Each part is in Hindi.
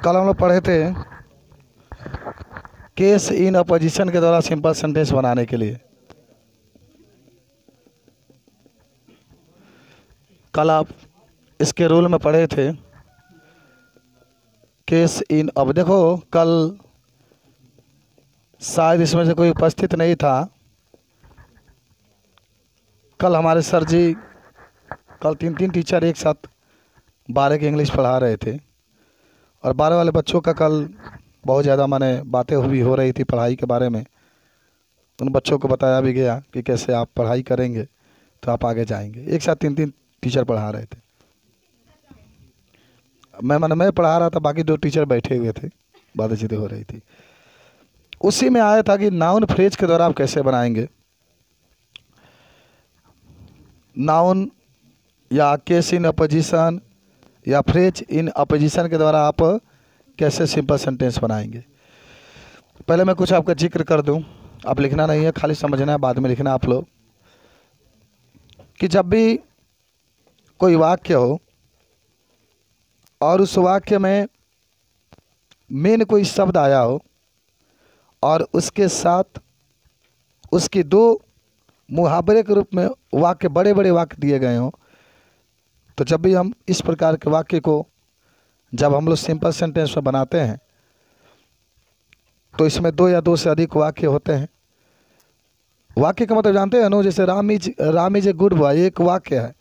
कल हम लोग पढ़े थे केस इन अपोजिशन के द्वारा सिंपल सेंटेंस बनाने के लिए। कल आप इसके रूल में पढ़े थे केस इन। अब देखो कल शायद इसमें से कोई उपस्थित नहीं था। कल हमारे सर जी कल तीन टीचर एक साथ 12 की इंग्लिश पढ़ा रहे थे और 12 वाले बच्चों का कल बहुत ज़्यादा माने बातें भी हो रही थी पढ़ाई के बारे में। उन बच्चों को बताया भी गया कि कैसे आप पढ़ाई करेंगे तो आप आगे जाएंगे। एक साथ तीन टीचर पढ़ा रहे थे। मैं पढ़ा रहा था, बाकी 2 टीचर बैठे हुए थे, बातचीतें हो रही थी। उसी में आया था कि नाउन फ्रेज के द्वारा आप कैसे बनाएंगे। नाउन या केस इन अपोजिशन या फ्रेज इन अपोजिशन के द्वारा आप कैसे सिंपल सेंटेंस बनाएंगे। पहले मैं कुछ आपका जिक्र कर दूं, आप लिखना नहीं है, खाली समझना है, बाद में लिखना आप लोग। कि जब भी कोई वाक्य हो और उस वाक्य में मेन कोई शब्द आया हो और उसके साथ उसकी 2 मुहावरे के रूप में वाक्य, बड़े बड़े वाक्य दिए गए हों, तो जब भी हम इस प्रकार के वाक्य को जब हम लोग सिंपल सेंटेंस में बनाते हैं तो इसमें 2 या 2 से अधिक वाक्य होते हैं। वाक्य का मतलब जानते हैं ना, जैसे Ram is a good boy, एक वाक्य है,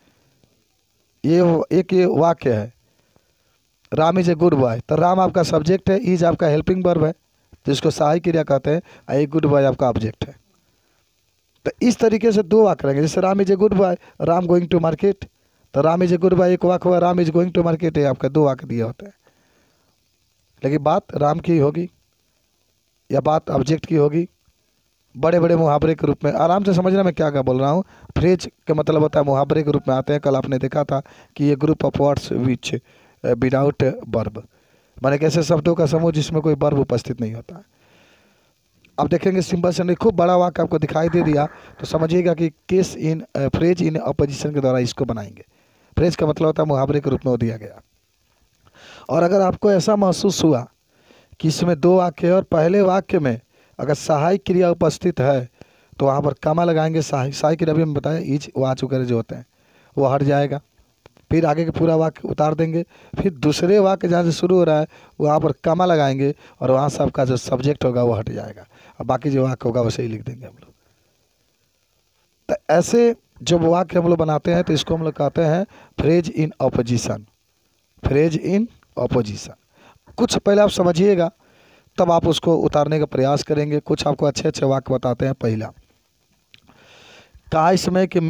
ये वाक्य है, Ram is a good boy. तो राम आपका सब्जेक्ट है, इज आपका हेल्पिंग वर्ब है जिसको सहायक क्रिया कहते हैं, और ए गुड बॉय आपका ऑब्जेक्ट है। तो इस तरीके से 2 वाक्य रहेंगे। जैसे Ram is a good boy, Ram going to market, तो Ram is a good boy एक वाक्य हुआ, Ram is going to market है आपका 2 वाक्य दिए होते हैं। लेकिन बात राम की होगी या बात ऑब्जेक्ट की होगी, बड़े बड़े मुहावरे के रूप में। आराम से समझना मैं क्या बोल रहा हूँ। फ्रेज का मतलब होता है मुहावरे के रूप में आते हैं। कल आपने देखा था कि ये group of words which without verb, माने कैसे शब्दों का समूह जिसमें कोई वर्ब उपस्थित नहीं होता है। अब देखेंगे सिंपल सेंटेंस, खूब बड़ा वाक्य आपको दिखाई दे दिया तो समझिएगा कि case in phrase in apposition के द्वारा इसको बनाएंगे। फ्रेज का मतलब होता है मुहावरे के रूप में वो दिया गया। और अगर आपको ऐसा महसूस हुआ कि इसमें 2 वाक्य है और पहले वाक्य में अगर सहायक क्रिया उपस्थित है तो वहाँ पर कमा लगाएंगे। सहायक क्रिया भी हम बताएं, इज वाच वगैरह जो होते हैं वो हट जाएगा। फिर आगे के पूरा वाक्य उतार देंगे। फिर दूसरे वाक्य जहाँ से शुरू हो रहा है वहाँ पर कमा लगाएंगे और वहाँ से आपका जो सब्जेक्ट होगा वो हट जाएगा और बाकी जो वाक्य होगा वैसे ही लिख देंगे हम लोग। तो ऐसे जब वाक्य हम लोग बनाते हैं तो इसको हम लोग कहते हैं phrase in apposition. Phrase in apposition कुछ पहले आप समझिएगा तब आप उसको उतारने का प्रयास करेंगे। कुछ आपको अच्छे अच्छे वाक्य बताते हैं। पहला कहा इसमें कि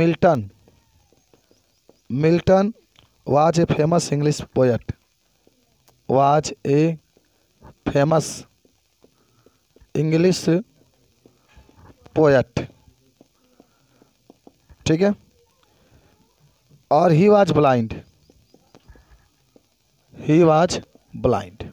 Milton was a famous English poet, was a famous English poet, ठीक है। और ही वाज ब्लाइंड।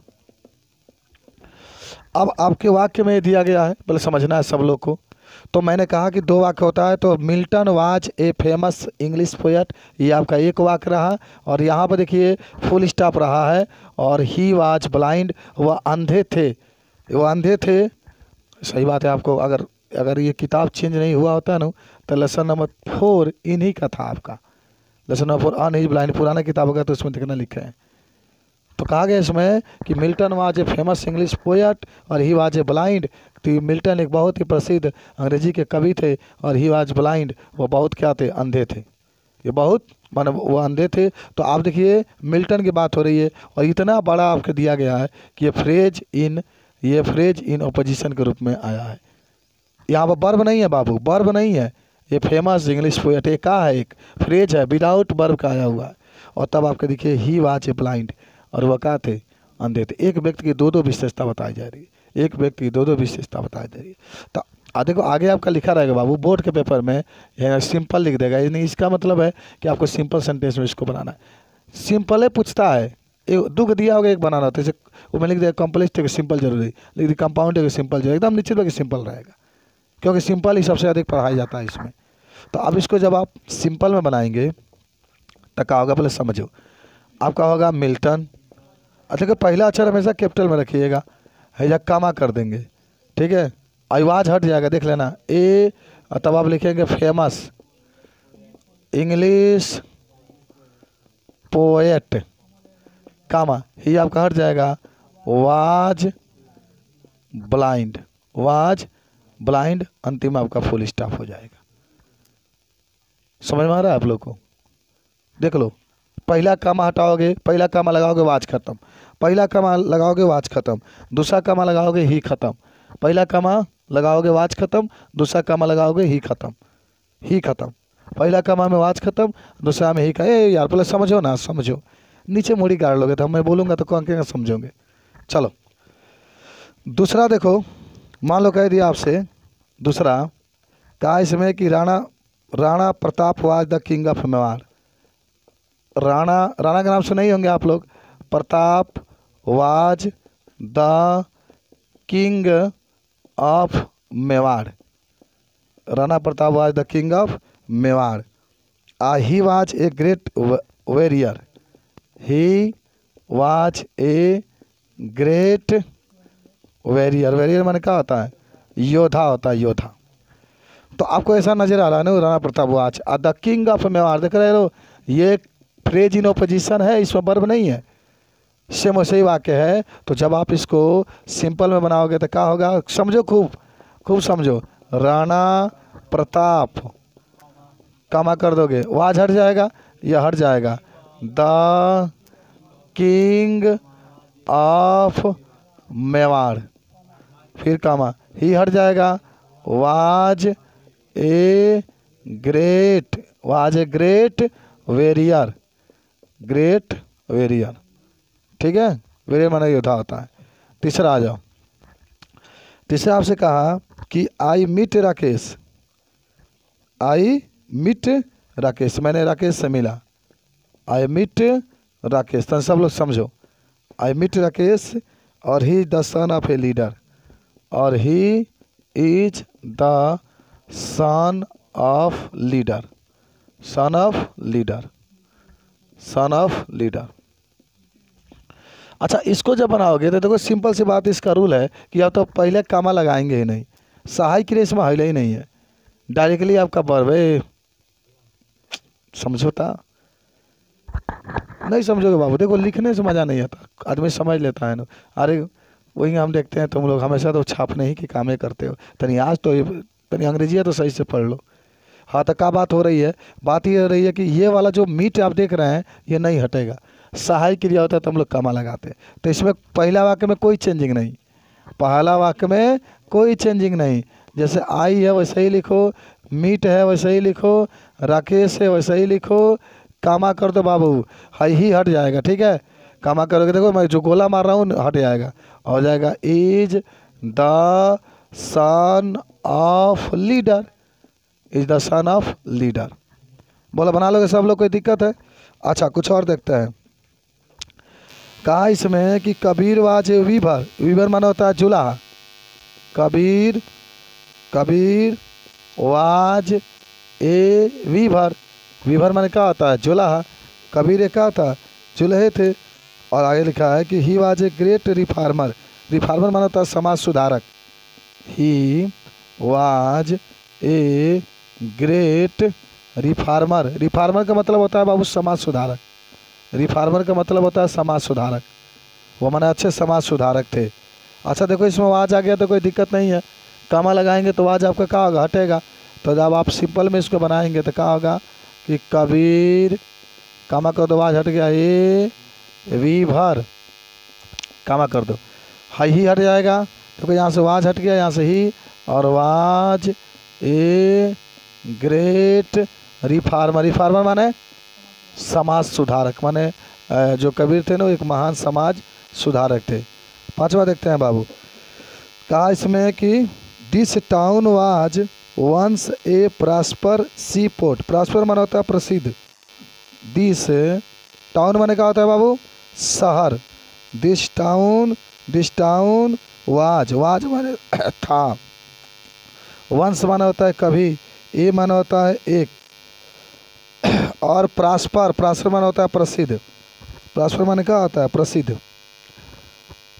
अब आपके वाक्य में दिया गया है, पहले समझना है सब लोग को। तो मैंने कहा कि 2 वाक्य होता है, तो Milton was a famous English poet, ये आपका एक वाक्य रहा। और यहाँ पर देखिए फुल स्टॉप रहा है। और ही वाज ब्लाइंड, वह अंधे थे। सही बात है। आपको अगर ये किताब चेंज नहीं हुआ होता ना तो लेसन नंबर 4 इन्हीं का था आपका। Lesson number 4 on his blind पुराना किताब होगा तो उसमें देखना लिखे हैं। तो कहा गया इसमें कि Milton was a famous English poet और ही वाज ए ब्लाइंड। तो मिल्टन एक बहुत ही प्रसिद्ध अंग्रेजी के कवि थे और ही वाज ब्लाइंड, वो बहुत क्या थे, अंधे थे। ये बहुत माने वो अंधे थे। तो आप देखिए मिल्टन की बात हो रही है और इतना बड़ा आपको दिया गया है कि ये फ्रेज इन अपोजिशन के रूप में आया है। यहाँ पर वर्ब नहीं है बाबू, वर्ब नहीं है। ये फेमस इंग्लिश पोएट एक का है, एक फ्रेज है विदाउट वर्ब का आया हुआ है। और तब आपके देखिए ही वाज ए ब्लाइंड और वह क्या थे, अंधे थे। एक व्यक्ति की 2 विशेषता बताई जा रही है। एक व्यक्ति की 2 विशेषता बताई जा रही है। तो देखो आगे आपका लिखा रहेगा बाबू, बोर्ड के पेपर में सिंपल लिख देगा। यानी इसका मतलब है कि आपको सिंपल सेंटेंस में इसको बनाना है। सिंपल है पूछता है, एक 2 दिया होगा, एक बनाना होता है। जैसे वो मैं लिख दिया कॉम्प्लेक्स है सिंपल जरूरी, लिख दी कंपाउंड है सिंपल जरूरी, एकदम निश्चित है कि सिंपल रहेगा क्योंकि सिंपल ही सबसे अधिक पढ़ाया जाता है इसमें। तो अब इसको जब आप सिंपल में बनाएंगे तो क्या होगा, पहले समझो। आपका होगा मिल्टन देखो पहला अक्षर हमेशा कैपिटल में रखिएगा, हैजा कामा कर देंगे, ठीक है। आवाज हट जाएगा, देख लेना ए, तब आप लिखेंगे फेमस इंग्लिश पोएट, कामा ही आपका हट जाएगा, वाज ब्लाइंड, वाज ब्लाइंड, अंतिम आपका फुल स्टॉप हो जाएगा। समझ में आ रहा है आप लोग को? देख लो, पहला कामा हटाओगे, पहला कामा लगाओगे वाज खत्म, पहला कामा लगाओगे वाज खत्म, दूसरा कामा लगाओगे ही खत्म, पहला कामा लगाओगे वाज खत्म, दूसरा कामा लगाओगे ही खत्म, ही खत्म, पहला कामा में वाज खत्म, दूसरा में ही खत्म। ए यार पहले समझो ना, समझो, नीचे मुड़ी गाड़ लोगे तो मैं बोलूँगा तो कौन क्या समझोगे। चलो दूसरा देखो, मान लो कह दिया आपसे दूसरा, कहा इसमें कि Rana Pratap was the king of Mewar. Rana के नाम से नहीं होंगे आप लोग, Pratap was the king of Mewar, Rana Pratap was the king of Mewar. He was a great warrior, he was a great warrior, warrior माने क्या होता है? योद्धा होता है, योद्धा। तो आपको ऐसा नजर आ रहा है ना, Rana Pratap was the king of Mewar, देख रहे हो, ये फ्रेज इन ऑपोजिशन है, इसमें वर्ब नहीं है, सेम वैसे ही वाक्य है। तो जब आप इसको सिंपल में बनाओगे तो क्या होगा, समझो, खूब समझो, राणा प्रताप, कामा कर दोगे, वाज हट जाएगा, यह हट जाएगा, द किंग ऑफ मेवाड़, फिर कामा, ही हट जाएगा, was a great, was a great warrior, great warrior, ठीक है, वेरियर माना योद्धा होता है। तीसरा आ जाओ, तीसरा आपसे कहा कि I meet Rakesh, I meet Rakesh, मैंने राकेश से मिला, आई मीट राकेश, तो सब लोग समझो, आई मीट राकेश, और he the son of a leader, और he is the son of leader, son of leader, son of leader. अच्छा, इसको जब बनाओगे तो देखो सिंपल सी बात, इसका रूल है कि आप तो पहले कामा लगाएंगे ही नहीं, सहायक क्रिया इसमें हिले ही नहीं है, डायरेक्टली आपका वर्ब है। समझोता नहीं समझोगे बाबू, देखो लिखने से मज़ा नहीं आता, आदमी समझ लेता है ना। अरे वही हम देखते हैं, तुम लोग हमेशा तो छापने ही की कामें करते हो, तनी आज तो तनी अंग्रेजी तो सही से पढ़ लो। हाँ, तो क्या बात हो रही है, बात ये हो रही है कि ये वाला जो मीट आप देख रहे हैं ये नहीं हटेगा, सहायक क्रिया होता है तो हम लोग कामा लगाते हैं। तो इसमें पहला वाक्य में कोई चेंजिंग नहीं, पहला वाक्य में कोई चेंजिंग नहीं, जैसे आई है वैसे ही लिखो, मीट है वैसे ही लिखो, राकेश है वैसे ही लिखो, कामा कर दो बाबू, हाई ही हट जाएगा, ठीक है। कामा करोगे, देखो मैं जो गोला मार रहा हूँ हट जाएगा, हो जाएगा is the son of leader, is the son of leader. बोला बना लोगे सब लोग, कोई दिक्कत है? अच्छा कुछ और देखते हैं, कहा इसमें कि Kabir was a weaver, weaver माना होता है जुलाहा, Kabir was a weaver, weaver माने क्या होता है? जुलाहा, कबीर क्या था? जुलहे थे। और आगे लिखा है कि he was a great reformer, reformer माना होता है समाज सुधारक, he was a great reformer, reformer का मतलब होता है बाबू समाज सुधारक, रिफार्मर का मतलब होता है समाज सुधारक, वो माने अच्छे समाज सुधारक थे। अच्छा देखो इसमें वाज आ गया तो कोई दिक्कत नहीं है, कामा लगाएंगे तो वाज आपका क्या होगा? हटेगा। तो जब आप सिंपल में इसको बनाएंगे तो क्या होगा कि कबीर, कामा कर दो, वाज हट गया, ए वीवर, कामा कर दो, हाई ही हट जाएगा, देखो यहाँ से वाज हट गया, यहाँ से ही, और was a great reformer, reformer माने समाज सुधारक, माने जो कबीर थे ना वो एक महान समाज सुधारक थे। पांचवा देखते हैं बाबू, कहा इसमें कि this town was once a prosper sea port, prosper माना होता है प्रसिद्ध, दिस टाउन माने क्या होता है बाबू? शहर, दिस टाउन वाज, वाज माने था, वंस माना होता है कभी, ए माना होता है एक, और प्रॉस्पर, प्रॉस्पर माना होता है प्रसिद्ध, प्रॉस्पर माने क्या होता है? प्रसिद्ध।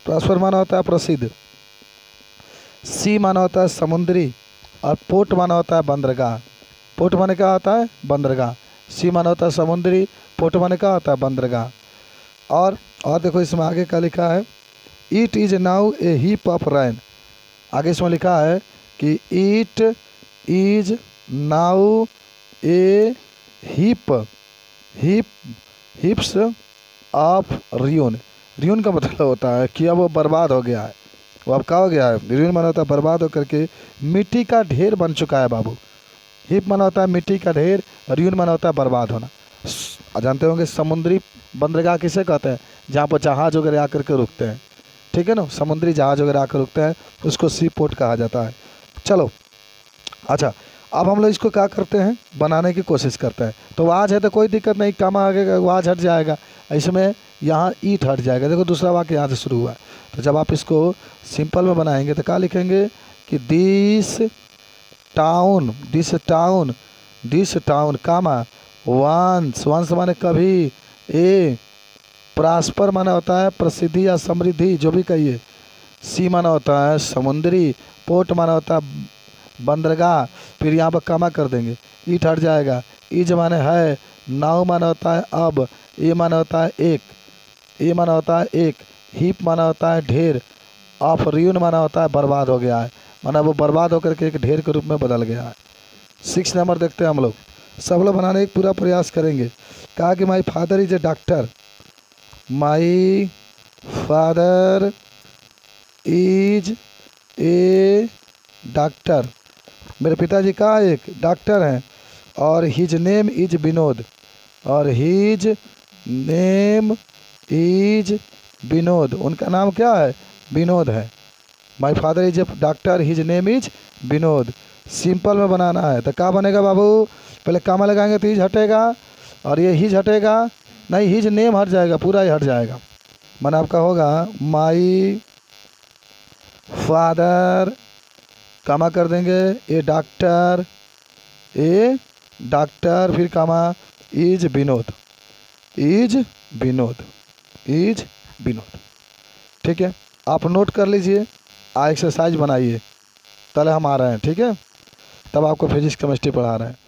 प्रॉस्पर माना होता है प्रसिद्ध, सी माना होता है समुद्री, और पोर्ट माना होता है बंदरगाह। पोर्ट माने क्या होता है? बंदरगाह। सी माना होता है समुद्री, पोर्ट माने क्या होता है? बंदरगाह। और देखो इसमें आगे क्या लिखा है, it is now a heap of ruin. आगे इसमें लिखा है कि it is now a heaps of ruin. Ruin का मतलब होता है कि अब वो बर्बाद हो गया है, वो अब क्या हो गया है? रियून माना होता है बर्बाद होकर के मिट्टी का ढेर बन चुका है बाबू। हिप माना होता है मिट्टी का ढेर, रियून माना होता है बर्बाद होना। जानते होंगे समुद्री बंदरगाह किसे कहते हैं? जहाँ पर जहाज वगैरह आकर के रुकते हैं, ठीक है ना, समुद्री जहाज वगैरह आकर रुकते हैं, उसको सी पोर्ट कहा जाता है। चलो अच्छा, अब हम लोग इसको क्या करते हैं? बनाने की कोशिश करते हैं। तो वाज है तो कोई दिक्कत नहीं, कामा आगे वाज हट जाएगा, इसमें यहाँ ईट हट जाएगा। देखो दूसरा वाक्य यहाँ से शुरू हुआ है। तो जब आप इसको सिंपल में बनाएंगे तो क्या लिखेंगे कि दिस टाउन कामा वंस माने कभी, ए प्रॉस्पर माना होता है प्रसिद्धि या समृद्धि, जो भी कहिए, सी माना होता है समुद्री, पोर्ट माना होता है बंदरगाह, फिर यहाँ पर कामा कर देंगे, ईट हट जाएगा, इज माने है, नाउ माना होता है अब, ए माना होता है एक, हीप माना होता है ढेर, ऑफ रियून माना होता है बर्बाद हो गया है, माना वो बर्बाद होकर के एक ढेर के रूप में बदल गया है। 6 नंबर देखते हैं हम लोग, सब लोग बनाने का पूरा प्रयास करेंगे। कहा कि my father is a doctor, my father is a doctor, मेरे पिताजी का एक डॉक्टर हैं, और हिज नेम इज विनोद, उनका नाम क्या है? विनोद है। My father is a doctor, his name is Vinod. Simple में बनाना है तो क्या बनेगा बाबू? पहले कामा लगाएंगे तो हिज हटेगा, और ये हिज हटेगा नहीं, हिज नेम हट जाएगा, पूरा ही हट जाएगा। माना आपका होगा माई फादर, कामा कर देंगे, ए डॉक्टर, फिर कामा, इज विनोद। ठीक है, आप नोट कर लीजिए, एक्सरसाइज बनाइए, तले हम आ रहे हैं, ठीक है, तब आपको फिजिक्स केमिस्ट्री पढ़ा रहे हैं।